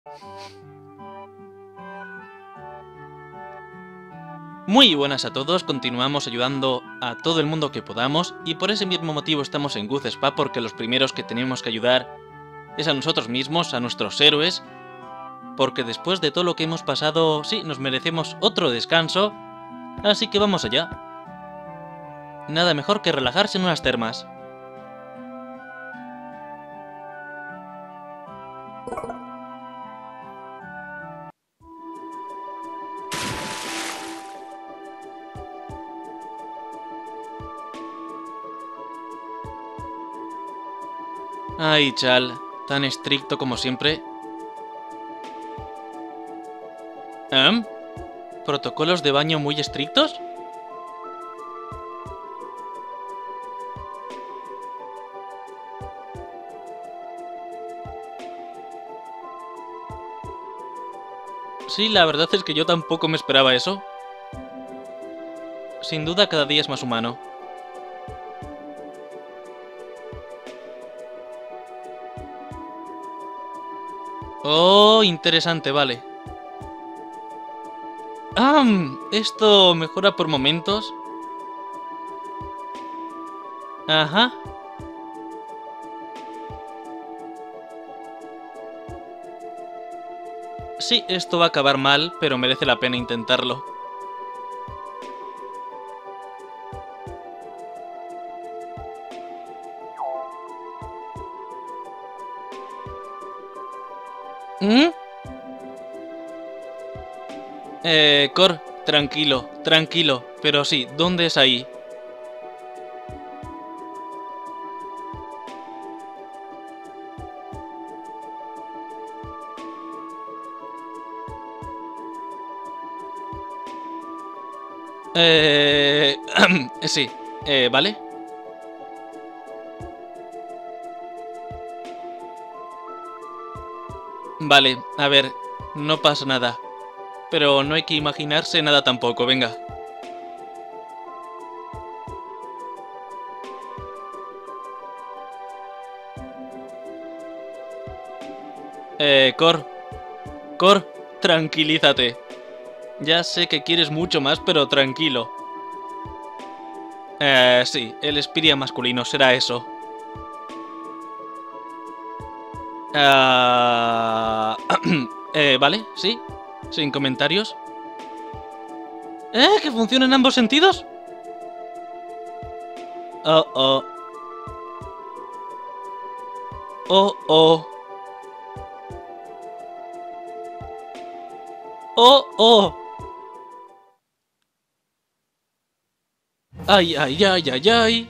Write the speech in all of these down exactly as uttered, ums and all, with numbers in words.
Muy buenas a todos, continuamos ayudando a todo el mundo que podamos y por ese mismo motivo estamos en Good Spa, porque los primeros que tenemos que ayudar es a nosotros mismos, a nuestros héroes, porque después de todo lo que hemos pasado, sí, nos merecemos otro descanso, así que vamos allá. Nada mejor que relajarse en unas termas. Ay, Chal, tan estricto como siempre. ¿Eh? ¿Protocolos de baño muy estrictos? Sí, la verdad es que yo tampoco me esperaba eso. Sin duda cada día es más humano. Oh, interesante, vale. Ah, esto mejora por momentos. Ajá. Sí, esto va a acabar mal, pero merece la pena intentarlo. ¿Mm? Eh, Cor, tranquilo, tranquilo. Pero sí, ¿dónde es ahí? Eh... sí, eh, ¿vale? Vale, a ver, no pasa nada. Pero no hay que imaginarse nada tampoco, venga. Eh, Cor, Cor, tranquilízate. Ya sé que quieres mucho más, pero tranquilo. Eh, sí, el espía masculino será eso. Ah... eh, ¿vale? ¿Sí? ¿Sin comentarios? ¿Eh? ¿Que funciona en ambos sentidos? Oh, oh. Oh, oh. Oh, oh. Ay, ay, ay, ay, ay.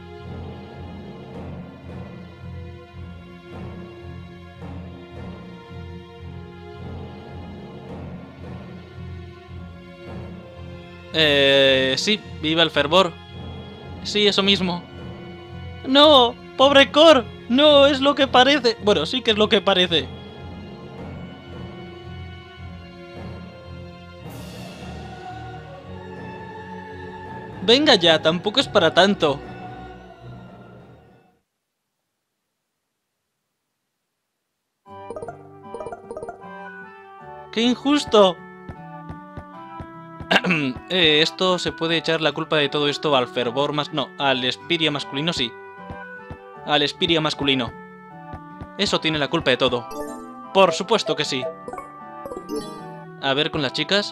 Eh... Sí, viva el fervor. Sí, eso mismo. ¡No! ¡Pobre Cor! ¡No es lo que parece! Bueno, sí que es lo que parece. Venga ya, tampoco es para tanto. ¡Qué injusto! eh, esto se puede echar la culpa de todo esto al fervor más... No, al espiria masculino sí. Al espiria masculino. Eso tiene la culpa de todo. Por supuesto que sí. A ver con las chicas.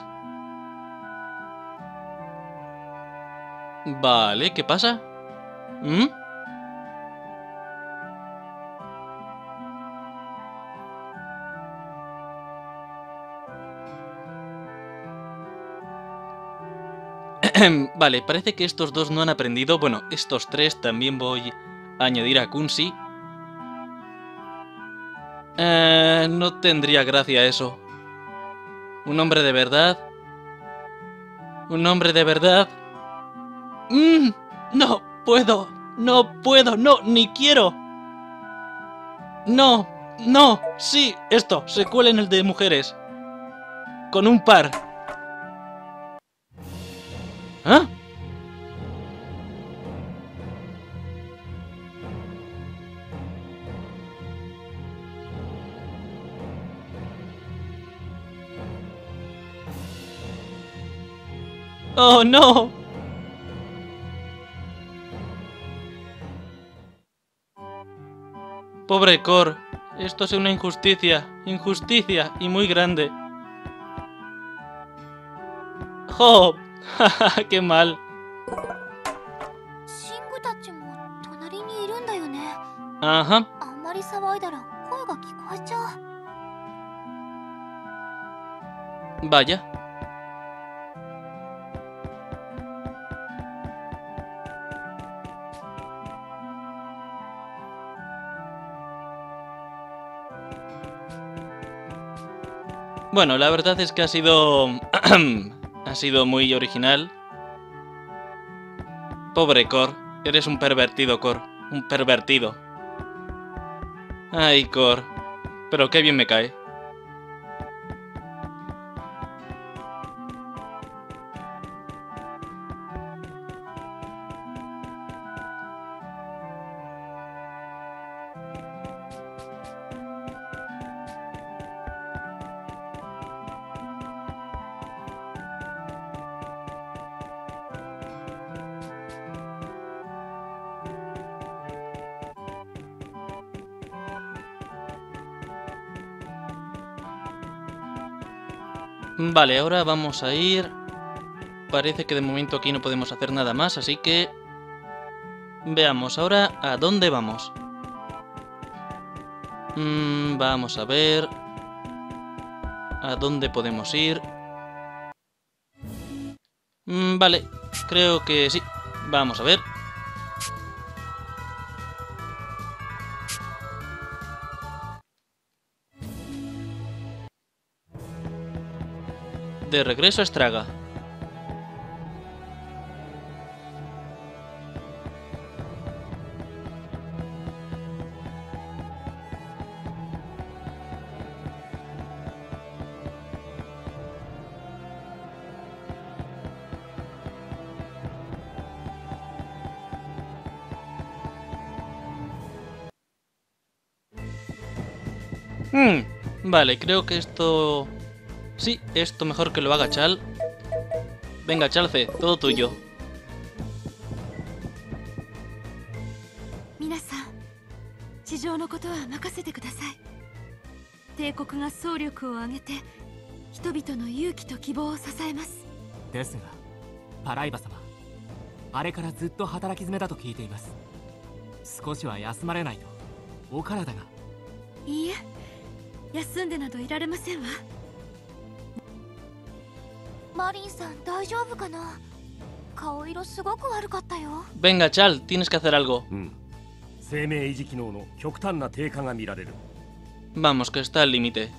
Vale, ¿qué pasa? ¿Mm? Vale, parece que estos dos no han aprendido. Bueno, estos tres también voy a añadir a Kunzi. Eh, no tendría gracia eso. Un hombre de verdad. Un hombre de verdad. Mm, no puedo. No puedo. No, ni quiero. No. No. Sí, esto. Se cuela en el de mujeres. Con un par. ¿Ah? ¡Oh, no! Pobre Cor. Esto es una injusticia. Injusticia y muy grande. ¡Oh! ¡Qué mal! Ajá. Vaya. Bueno, la verdad es que ha sido... ha sido muy original. Pobre Cor. Eres un pervertido, Cor. Un pervertido. Ay, Cor. Pero qué bien me cae. Vale, ahora vamos a ir... Parece que de momento aquí no podemos hacer nada más, así que... Veamos ahora a dónde vamos. Mm, vamos a ver... ¿A dónde podemos ir? Mm, vale, creo que sí. Vamos a ver. De regreso a Estraga. Hmm, vale, creo que esto... Sí, esto mejor que lo haga Chal. Venga, Chalce, todo tuyo. Venga, Chal, tienes que hacer algo. Vamos, que está al límite.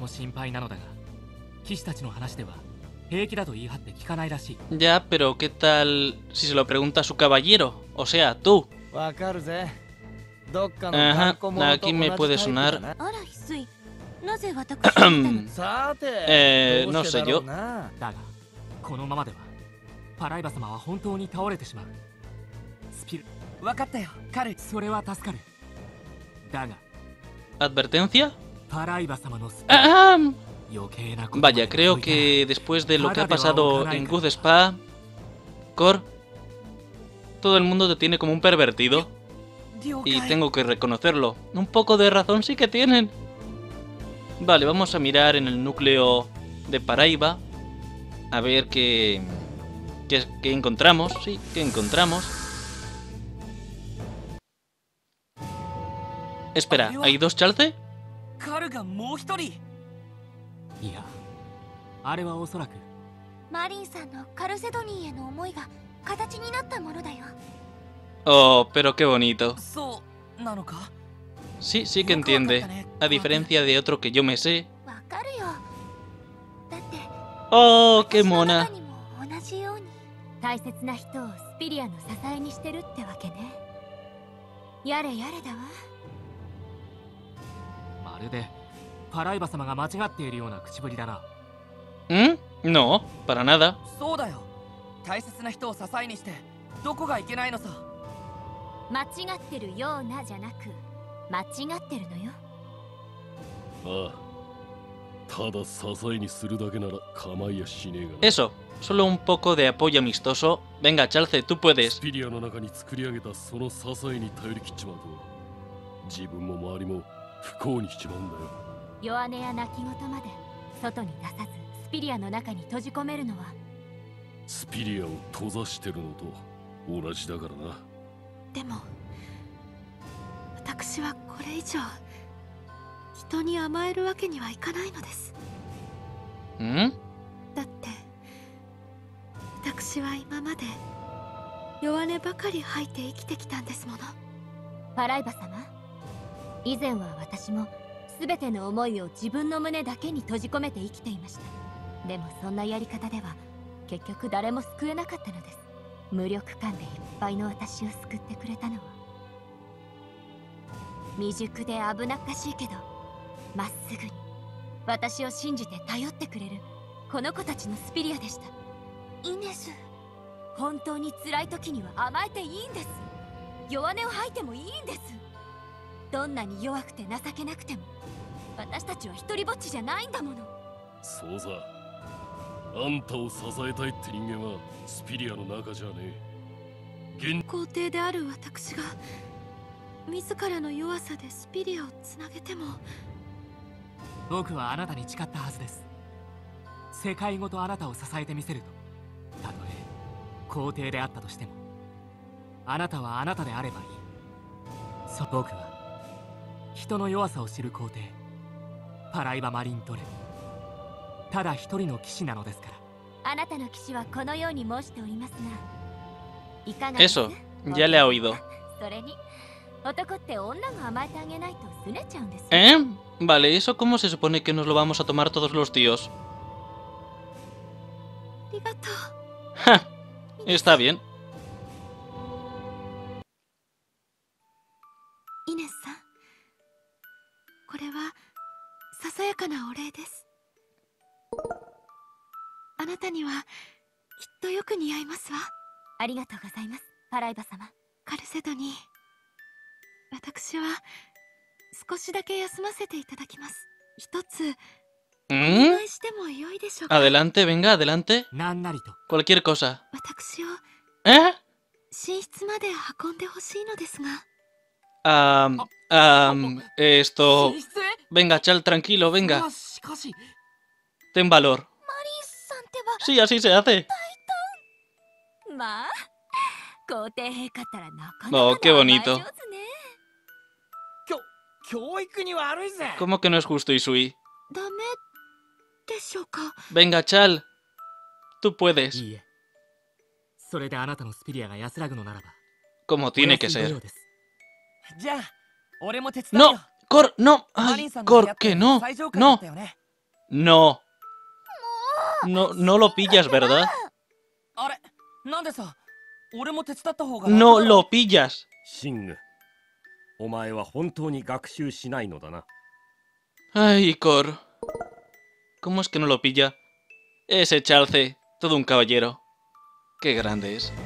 Ya, pero ¿qué tal si se lo pregunta a su caballero? O sea, tú. Ajá, aquí me puede sonar... eh, no sé yo. ¿Advertencia? ¡Ah! Vaya, creo que después de lo que ha pasado en Guz Spa, Cor, todo el mundo te tiene como un pervertido. Y tengo que reconocerlo. Un poco de razón sí que tienen. Vale, vamos a mirar en el núcleo de Paraiba. A ver qué... qué, qué encontramos. Sí, qué encontramos. Espera, ¿hay dos Chalce? Oh, pero qué bonito. Sí, sí que entiende. A diferencia de otro que yo me sé. Oh, qué mona. ¿Mm? No, para nada. Eso, solo un poco de apoyo amistoso. Venga, Chalce, tú puedes. 弱音や泣き言まで外に出さずスピリアの中に閉じ込めるのはスピリアを閉ざしてるのと同じだからな。 でも私はこれ以上人に甘えるわけにはいかないのです。 んだって私は今まで弱音ばかり吐いて生きてきたんですもの。パライバ様、以前は私も全ての思いを自分の胸だけに閉じ込めて生きていました。でもそんなやり方では結局誰も救えなかったのです。無力感でいっぱいの私を救ってくれたのは未熟で危なっかしいけどまっすぐに私を信じて頼ってくれるこの子たちのスピリアでした。イネス、本当に辛い時には甘えていいんです。弱音を吐いてもいいんです。どんなに弱くて情けなくても私たちは一人ぼっちじゃないんだもの。 そうさ、あんたを支えたいって人間はスピリアの中じゃねえ。 皇帝である私が自らの弱さでスピリアをつなげても。 僕はあなたに誓ったはずです。世界ごとあなたを支えてみせると。たとえ皇帝であったとしてもあなたはあなたであればいい。そう、僕は人の弱さを知る皇帝パライバ・マリントレ、ただ一人の騎士なのですから。あなたの騎士はこのように申しておりますが、いかがです？ Eso, ya le ha oído. それに男って女が甘えてあげないと拗ねちゃうんですよ。 ¿Eh? Vale, ¿eso cómo se supone que nos lo vamos a tomar todos los tíos? ありがとう。 Ja, está bien. イネスさん、これはささやかなお礼です。あなたにはきっとよく似合いますわ。ありがとうございます、パライバ様。カルセドに私は少しだけ休ませていただきます。一つお ¿Mm? 願いしてもよいでしょうか。 Adelante, venga, adelante. なんなりと。 Cualquier cosa. 私を ¿Eh? 寝室まで運んでほしいのですが。 Am, am, esto... 寝室？ Venga, Chal, tranquilo, い venga. や、しかし Ten valor. マリーさんってば Sí, así se hace. まあ皇帝陛下ったらなかなか Oh, の qué 甘え bonito. 上手ね。 教教育に悪いぜ。 ¿Cómo que no es justo, Isui? ダメでしょうか。 Venga, Chal. Tú puedes. いいえ。それであなたのスピリアが安らぐのならば。 Como お tiene 安 que いご用 ser. です。じゃあ、俺も手伝うよ。 ¡No! ¡Cor! ¡No! マリ ¡Ay! ンさんの部屋 ¡Cor! って ¡Que no! 最上階だ ¡No! ったよね。 ¡No! No, no lo pillas, ¿verdad? あれ、なんでさ、俺も手伝った方が楽 No だろ。 lo pillas. シング、お前は本当に学習しないのだな。 Ay, Cor. ¿Cómo es que no lo pilla? Ese Chalce, todo un caballero. Qué grande es.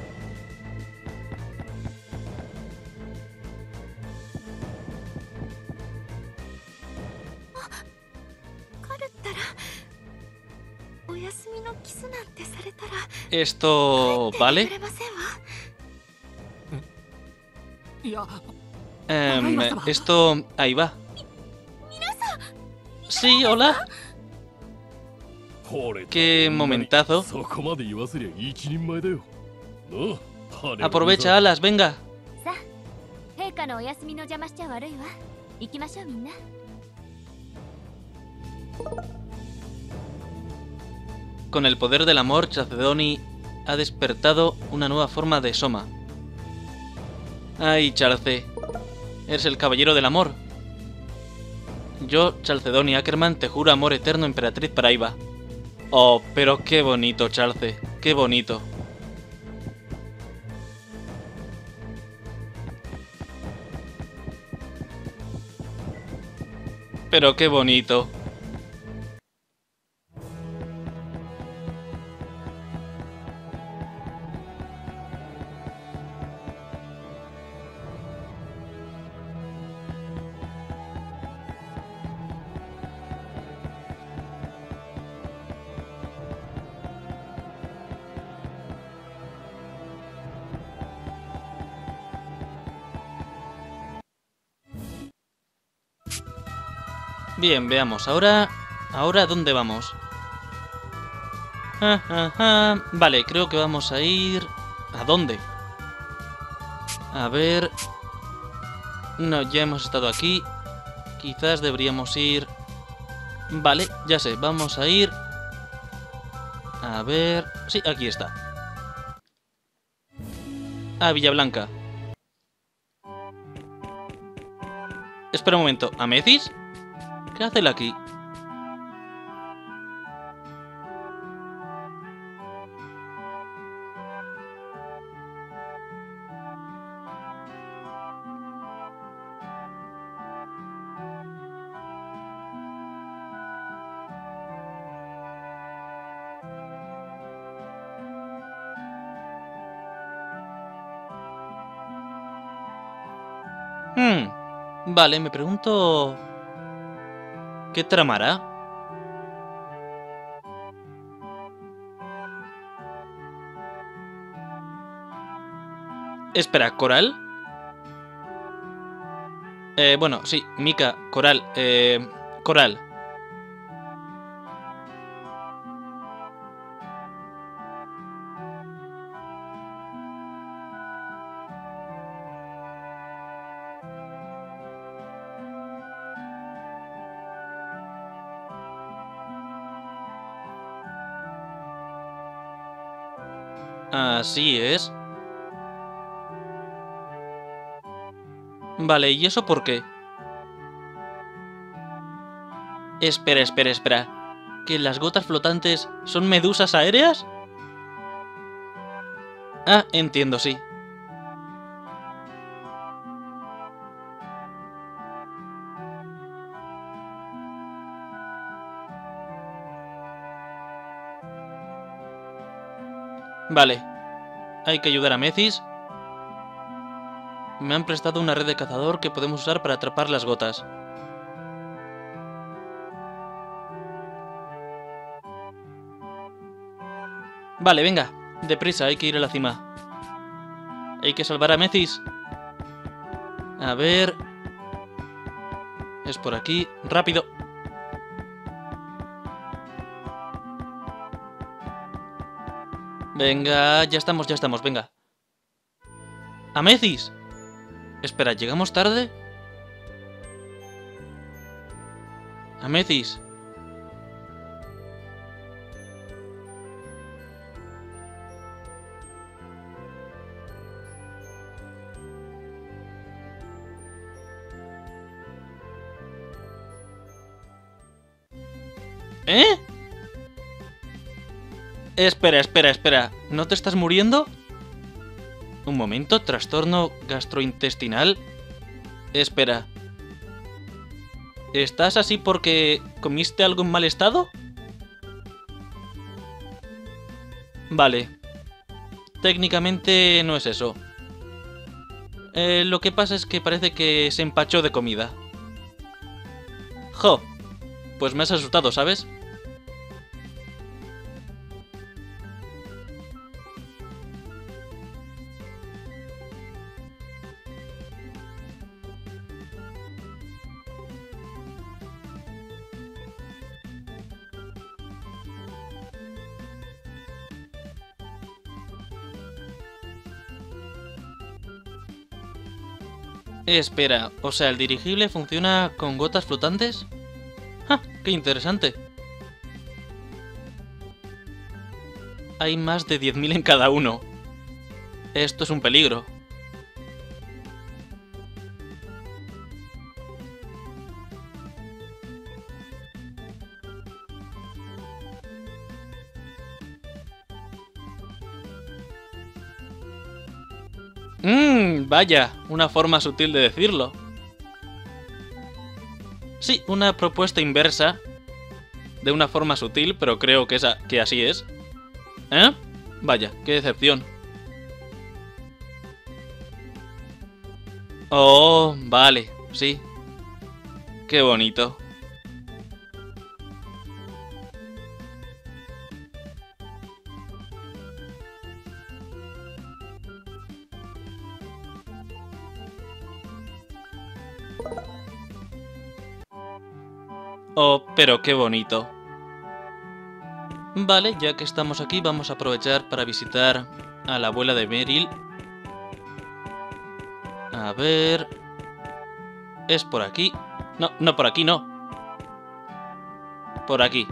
カルったらお休みのキスなんてされたら Esto... 帰ってく ¿vale? れませんわ。 いや、 Em, esto... Ahí va. Sí, hola. ほれ Qué momentazo. そこまで言わせりゃ一人前だよなあ。 Aprovecha, alas, venga. さあ、陛下のお休みの邪魔しちゃ悪いわ。行きましょうみんな。 Con el poder del amor, Chalcedony ha despertado una nueva forma de Soma. Ay, Chalce, eres el caballero del amor. Yo, Chalcedony Ackerman, te juro amor eterno, emperatriz Paraiba. Oh, pero qué bonito, Chalce, qué bonito. Pero qué bonito. Bien, veamos. Ahora... Ahora, ¿dónde vamos? Ah, ah, ah. Vale, creo que vamos a ir... ¿A dónde? A ver... No, ya hemos estado aquí. Quizás deberíamos ir... Vale, ya sé, vamos a ir... A ver... Sí, aquí está. A Villablanca. Espera un momento, ¿Amethyst? ¿Qué hace él aquí? Hmm... Vale, me pregunto... ¿Qué tramará? Espera, ¿Coral? Eh, bueno, sí, Mika, Coral, eh... Coral. Así es. Vale, ¿y eso por qué? Espera, espera, espera. ¿Que las gotas flotantes son medusas aéreas? Ah, entiendo, sí. Vale. Hay que ayudar a Amethyst. Me han prestado una red de cazador que podemos usar para atrapar las gotas. Vale, venga. Deprisa, hay que ir a la cima. Hay que salvar a Amethyst. A ver... Es por aquí. ¡Rápido! Venga, ya estamos, ya estamos, venga. ¡Amethyst! Espera, ¿llegamos tarde? Amethyst. ¿Eh? Espera, espera, espera. ¿No te estás muriendo? Un momento, trastorno gastrointestinal. Espera. ¿Estás así porque comiste algo en mal estado? Vale. Técnicamente no es eso. Eh, lo que pasa es que parece que se empachó de comida. Jo. Pues me has asustado, ¿sabes? Espera, o sea, ¿el dirigible funciona con gotas flotantes? ¡Ja! ¡Qué interesante! Hay más de diez mil en cada uno. Esto es un peligro. Mmm, vaya, una forma sutil de decirlo. Sí, una propuesta inversa. De una forma sutil, pero creo que, esa, que así es. ¿Eh? Vaya, qué decepción. Oh, vale, sí. Qué bonito. Oh, pero qué bonito. Vale, ya que estamos aquí, vamos a aprovechar para visitar a la abuela de Beryl. A ver... Es por aquí. No, no, por aquí no. Por aquí.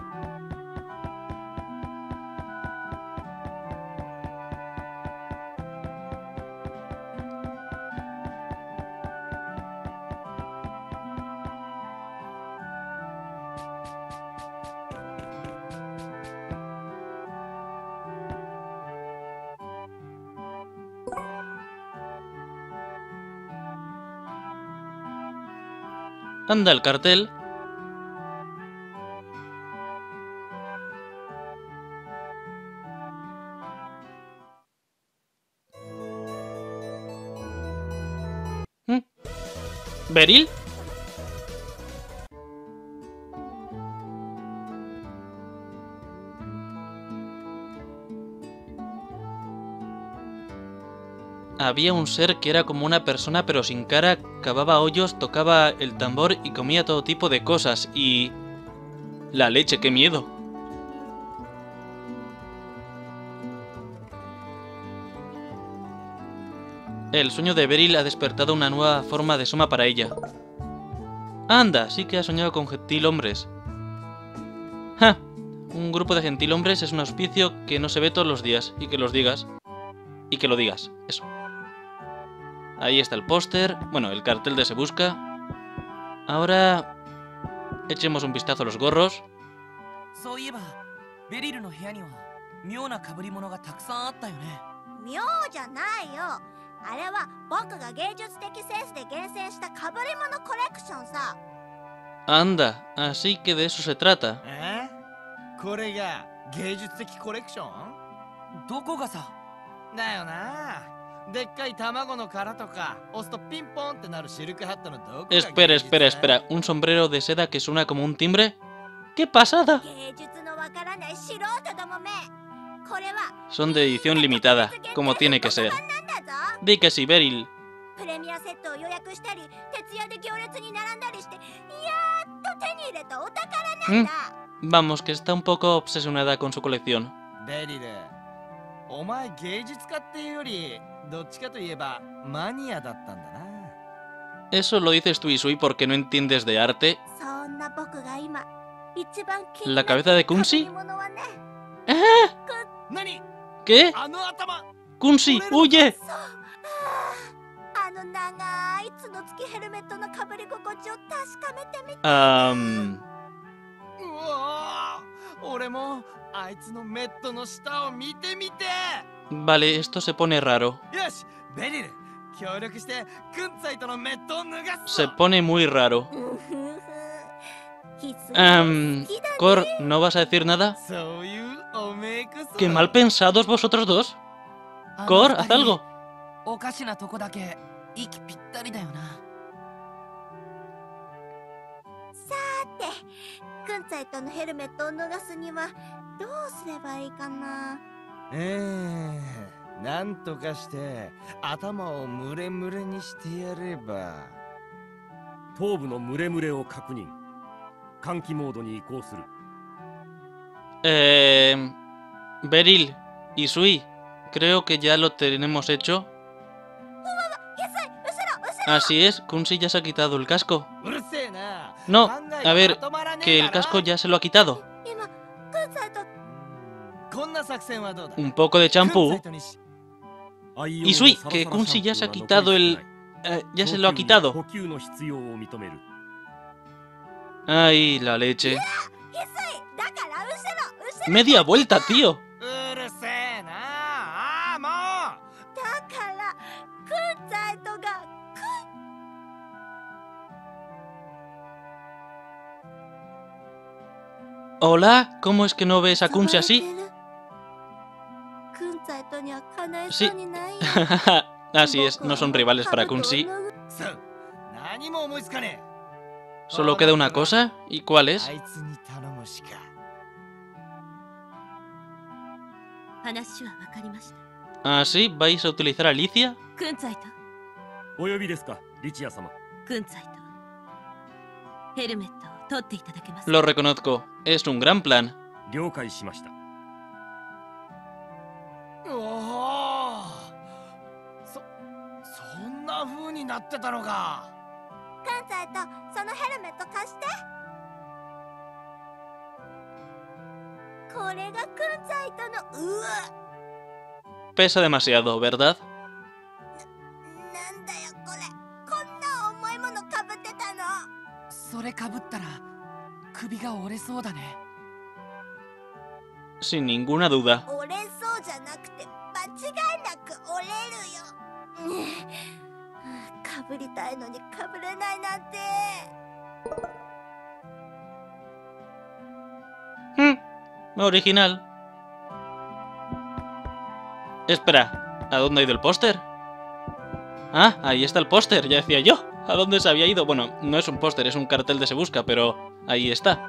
Anda el cartel. ¿Mm? ¿Beryl? Había un ser que era como una persona pero sin cara, cavaba hoyos, tocaba el tambor y comía todo tipo de cosas y... La leche, qué miedo. El sueño de Beryl ha despertado una nueva forma de Soma para ella. Anda, sí que ha soñado con gentilhombres. ¡Ja! Un grupo de gentilhombres es un auspicio que no se ve todos los días y que los digas. Y que lo digas, eso. Ahí está el póster, bueno, el cartel de Se Busca. Ahora echemos un vistazo a los gorros. Anda, así que de eso se trata. ¿Eh? Espera, espera, espera. ¿Un sombrero de seda que suena como un timbre? ¡Qué pasada! Son de edición limitada, como tiene que ser. Di que sí, Beryl. ¿Mm? Vamos, que está un poco obsesionada con su colección. Eso lo dices tú, Isui, porque no entiendes de arte. ¿La cabeza de Kunzi? ¿Eh? ¿Qué? ¡Kunzi, huye! Um... Vale, esto se pone raro. Se pone muy raro. Um, Cor, ¿no vas a decir nada? ¡Qué mal pensados vosotros dos! Cor, haz algo. Eh... Beryl, Isui, creo que ya lo tenemos hecho. Así es, Kunzi ya se ha quitado el casco. No, a ver, que el casco ya se lo ha quitado. Un poco de champú. Isui, que Kunzi ya se ha quitado el... Eh, ya se lo ha quitado. Ay, la leche. Media vuelta, tío. Hola, ¿cómo es que no ves a Kunzi así? Sí. Así es, no son rivales para Kunzi. Solo queda una cosa, ¿y cuál es? ¿Ah, sí? ¿Vais a utilizar a Alicia? 取っていただけます。 Lo reconozco. Es un gran plan. 了解しました。 おお、そそんな風になってたのか。 関西とそのヘルメット貸して。これが関西とのうわ。 Pesa demasiado, ¿verdad? なんだよこれ。こんな重いものかぶってたの。 それかぶったら首が折れそうだね。 Sin ninguna duda. 折れそうじゃなくて間違いなく折れるよ。ねえ、かぶりたいのにかぶれないなんて。 Hmm, original. Espera, ¿a dónde ha ido el póster? Ah, ahí está el póster, ya decía yo. ¿A dónde se había ido? Bueno, no es un póster, es un cartel de Se Busca, pero ahí está.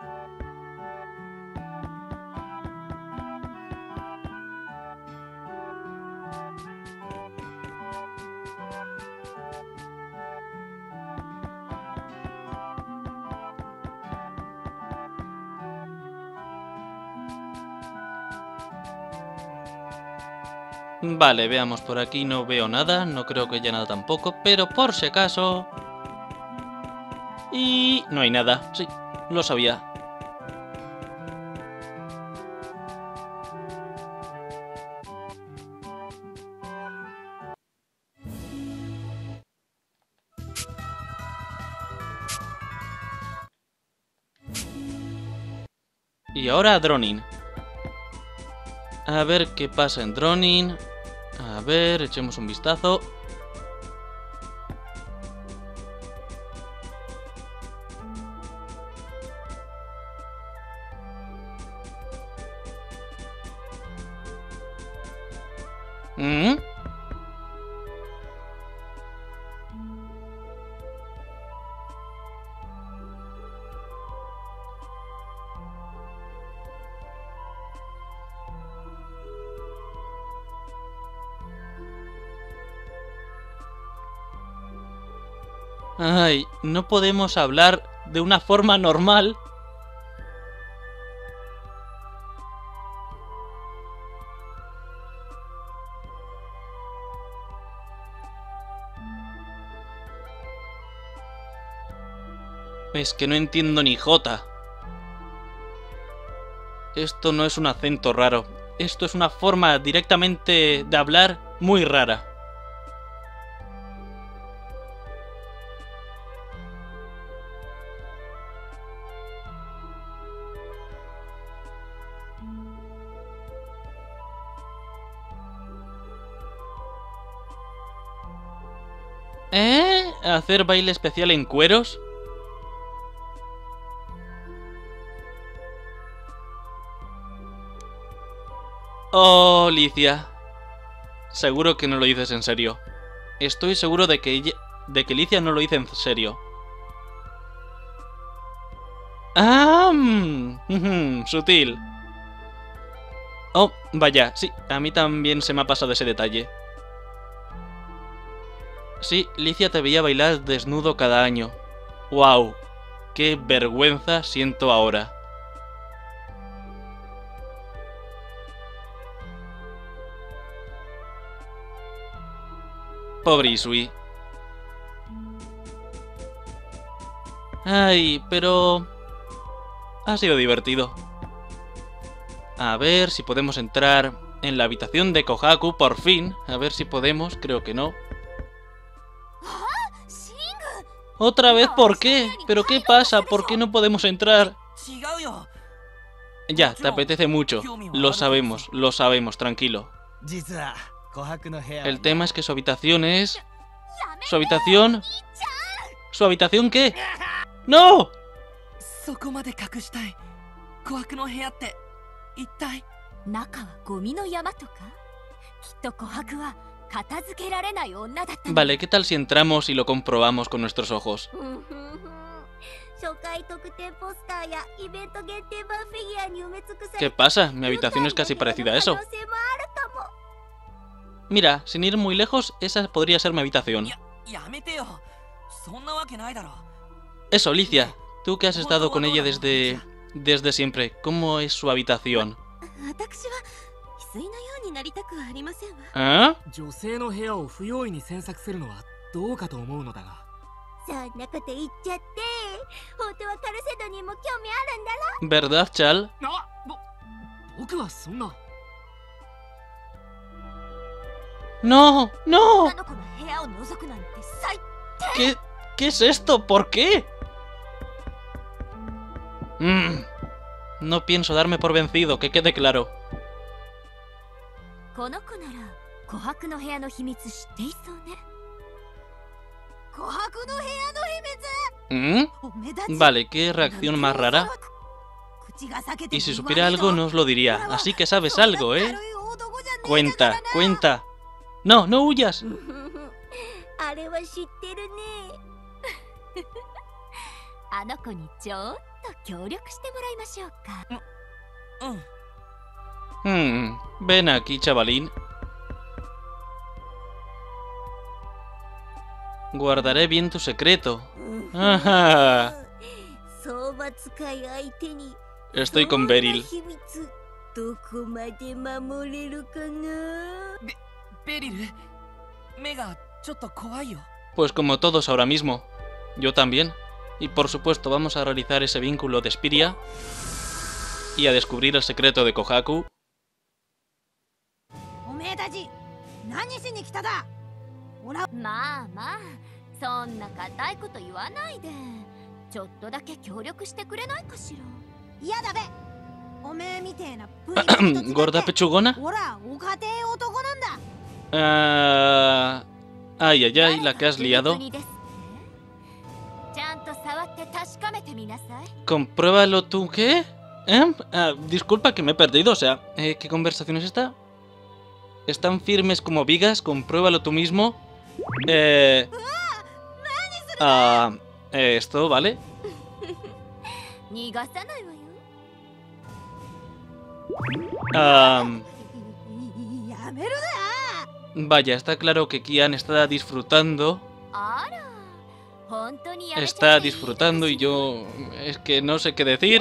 Vale, veamos, por aquí no veo nada, no creo que haya nada tampoco, pero por si acaso... Y... no hay nada, sí, lo sabía. Y ahora Dronin. A ver qué pasa en Dronin. A ver, echemos un vistazo. ¿Mm? Ay, no podemos hablar de una forma normal. Es que no entiendo ni jota. Esto no es un acento raro. Esto es una forma directamente de hablar muy rara. ¿Eh? ¿Hacer baile especial en cueros? Oh, Licia. Seguro que no lo dices en serio. Estoy seguro de que ella, de que Licia no lo dice en serio. ¡Ah! Mmm, sutil. Oh, vaya, sí, a mí también se me ha pasado ese detalle. Sí, Licia te veía bailar desnudo cada año. ¡Wow! ¡Qué vergüenza siento ahora! Pobre Isui. Ay, pero... ha sido divertido. A ver si podemos entrar en la habitación de Kohaku, por fin. A ver si podemos, creo que no. ¿Otra vez por qué? ¿Pero qué pasa? ¿Por qué no podemos entrar? Ya, te apetece mucho. Lo sabemos, lo sabemos, tranquilo. El tema es que su habitación es... ¿Su habitación? ¿Su habitación qué? ¡No! Vale, ¿qué tal si entramos y lo comprobamos con nuestros ojos? ¿Qué pasa? Mi habitación es casi parecida a eso. Mira, sin ir muy lejos, esa podría ser mi habitación. Eso, Licia. Tú que has estado con ella desde... desde siempre, ¿cómo es su habitación? 私は翡翠のようになりたくはありませんわ。 ¿Ah? 女性の部屋を不用意に詮索するのはどうかと思うのだが。 そんなこと言っちゃって、本当はカルセドにも興味あるんだろ。 ¿Verdad, Chal? あ、ぼ、僕はそんな。 ¡No! ¡No! 女の子の部屋を覗くなんて最 ¿Qué, ¿Qué es esto? ¿Por qué? Mm, no pienso darme por vencido, que quede claro. この子なら琥珀の部屋の秘密知っていそうね。琥珀の部屋の秘密。 ¿Mm? お目立ち Vale, qué reacción más rara. 口が裂けて Y si supiera algo no os lo diría, así que sabes algo, ¿eh? Cuenta, cuenta. No, no huyas. あれは知ってるね。あの子にちょっと協力してもらいましょうか。 Hmm, ven aquí, chavalín. Guardaré bien tu secreto. Ajá. 相場使い相手に Estoy con Beryl. 秘密どこまで守れるかな。 ベリル、目がちょっと怖いよ。 Pues como todos ahora mismo. Yo también. Y por supuesto vamos a realizar ese vínculo de Spiria. Y a descubrir el secreto de Kohaku. おめえたち何しに来ただ。おらまあまあ、そんな固いこと言わないで。ちょっとだけ協力してくれないかしら。いやだべ。おめえみてえなプリプリと違って ¿Gorda pechugona? ほら、お家庭男なんだ。 Ah... Ay, ay, ay, la que has liado. ちゃんと触って確かめてみなさい。 Compruébalo tú, ¿qué? ¿Eh? Ah, disculpa que me he perdido, o sea, eh, ¿qué conversación es esta? Están firmes como vigas, compruébalo tú mismo. Eh... Ah... eh, esto, ¿vale? 逃がさないわよ。 Ah... やめるな。 Vaya, está claro que Kian está disfrutando. あら、本当にやめちゃっていいのかし Está ら disfrutando y yo... es que no sé qué decir.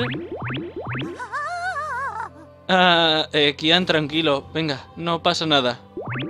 Ah, eh, Kian, tranquilo. Venga, no pasa nada.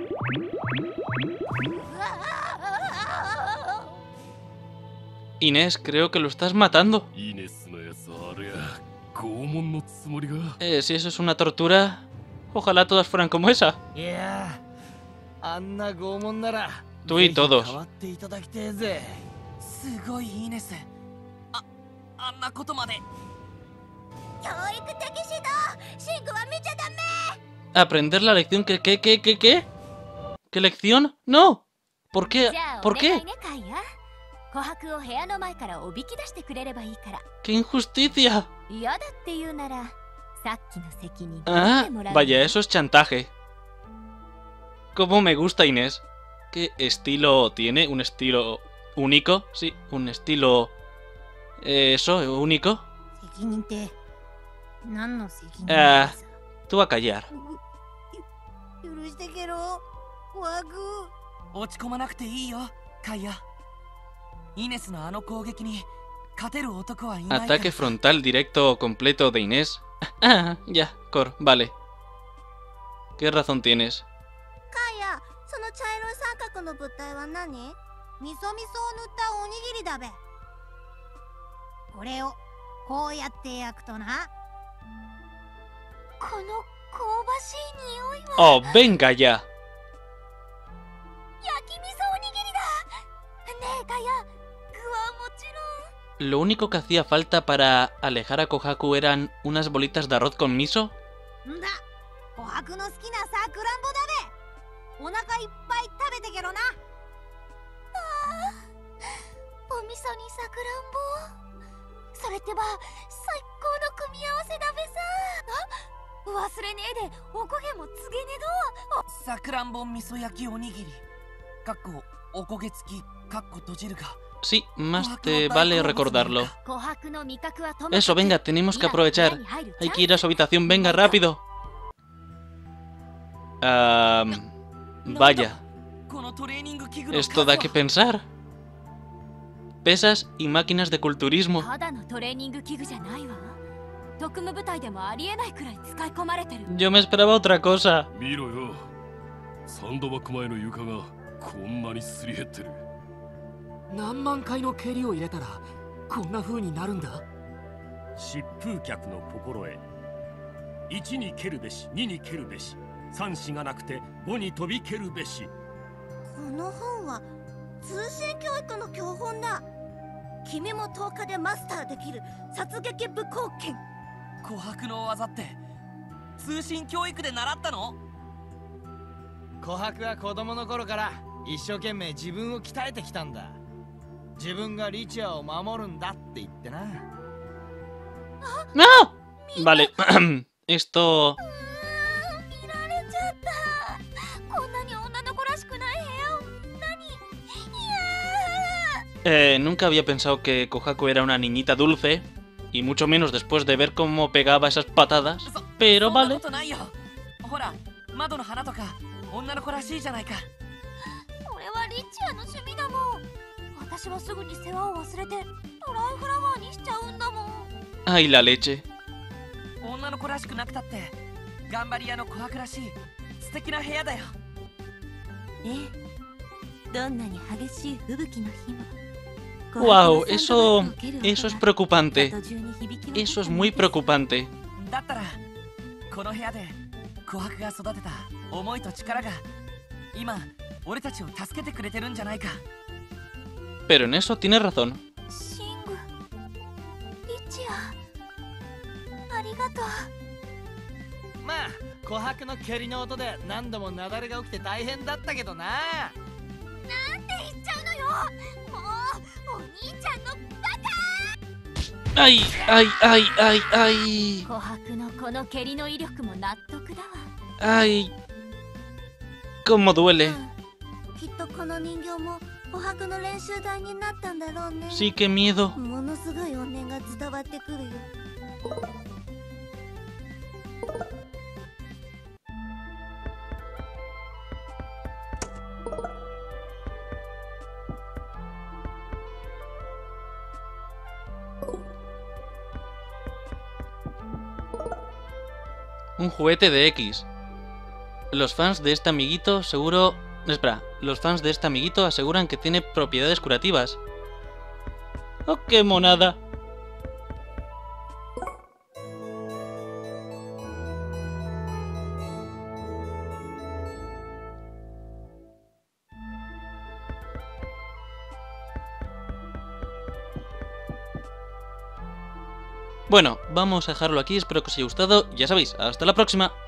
Inés, creo que lo estás matando. イネスのやつはあれや拷問のつもりが Eh, si eso es una tortura... Ojalá todas fueran como esa. いやー、あんな拷問なら Tú y ぜひ todos. 変わっていただきてえぜ。すごいいいです。あ、あんなことまで。 教育的指導、シンクは見ちゃダメ。 Aprender la lección que... ¿Qué, qué, qué, qué? ¿Qué lección? ¡No! ¿Por qué? じゃあ ¿Por お願い qué? ね、カイヤ。琥珀を部屋の前からおびき出してくれればいいから。 ¡Qué injusticia! 嫌だって言うなら、さっきの責任取っ Ah, てもらう。 vaya, eso es chantaje. Cómo me gusta Inés. ¿Qué estilo tiene? ¿Un estilo único? Sí, un estilo... eh, eso, único. 責任って何の責任 Ah, tú a callar. 許してけろ、琥珀。 落ち込まなくていいよ、カイヤ。イネスのあの攻撃に勝てる男はいないから。 Ataque frontal directo completo de Inés. Ah, ya, Cor, vale. ¿Qué razón tienes? カイヤ、その茶色い三角の物体は何？味噌味噌を塗ったおにぎりだべ。これをこうやって焼くとな。この香ばしい匂いは ¡Oh, venga ya! 焼き味噌おにぎりだ。ねえカイヤ、具はもちろん。 ¿Lo único que hacía falta para alejar a Kohaku eran unas bolitas de arroz con miso? んだ、琥珀の好きなさくらんぼだべ。お腹いっぱい食べてけろな。ああ、お味噌にさくらんぼ。それってば最高の組み合わせだべさ。あ、忘れねえでおこげもつげねど。 さくらんぼ味噌焼きおにぎり。かっこおこげ付きかっこ閉じるか。 Sí, más te vale recordarlo. 琥珀の味覚はともかく Eso, venga, tenemos que aprovechar. Hay que ir a su habitación, venga, rápido. Ah, vaya, このトレーニング器具の esto da 数 que は pensar. pesas y máquinas de culturismo. ただのトレーニング器具じゃないわ。特務部隊でもありえないくらい使い込まれてる。 Yo me esperaba otra cosa. 見ろよ。サンドバッグ前の床がこんなにすり減ってる。 何万回の蹴りを入れたらこんな風になるんだ。 疾風客の心得。いちに蹴るべし、にに蹴るべし、さん子がなくてごに飛び蹴るべし。 この本は通信教育の教本だ。君もとおかでマスターできる殺撃武功剣。 琥珀の技って通信教育で習ったの？ 琥珀は子供の頃から一生懸命自分を鍛えてきたんだ。自分がリチアを守るんだって言ってな。 ¡No! Vale, esto... 見られちゃった。こんなに女の子らしくない部屋を何？いや Eh, nunca había pensado que Kohaku era una niñita dulce, y mucho menos después de ver cómo pegaba esas patadas, pero そんな vale. ことないよ。ほら、窓の花とか女の子らしいじゃないか。 これはリチアの趣味だもん。私はすぐに世話を忘れてドライフラワーにしちゃうんだもん。 Ay, la leche. 女の子らしくなくたって頑張り屋の琥珀らしい素敵な部屋だよ。 ええ、どんなに激しい吹雪の日も。 Wow, eso, eso es preocupante. Eso es muy preocupante. だったらこの部屋で琥珀が育てた思いと力が今俺たちを助けてくれてるんじゃないか。 Pero en eso tienes razón. シング、リチア、ありがとう。 まあ琥珀の蹴りの音で何度も雪崩が起きて大変だったけどな。 なんて言っちゃうのよ。もうお兄ちゃんのバカ。 Ay, ay, ay, ay, ay. 琥珀のこの蹴りの威力も納得だわ。 Ay. Cómo duele. きっとこの人形も琥珀の練習台になったんだろうね。 Sí, qué miedo. ものすごい怨念が伝わってくるよ。 Un juguete de X. Los fans de este amiguito seguro... Espera, los fans de este amiguito aseguran que tiene propiedades curativas. ¡Oh, qué monada! Bueno, vamos a dejarlo aquí, espero que os haya gustado. Ya sabéis, hasta la próxima.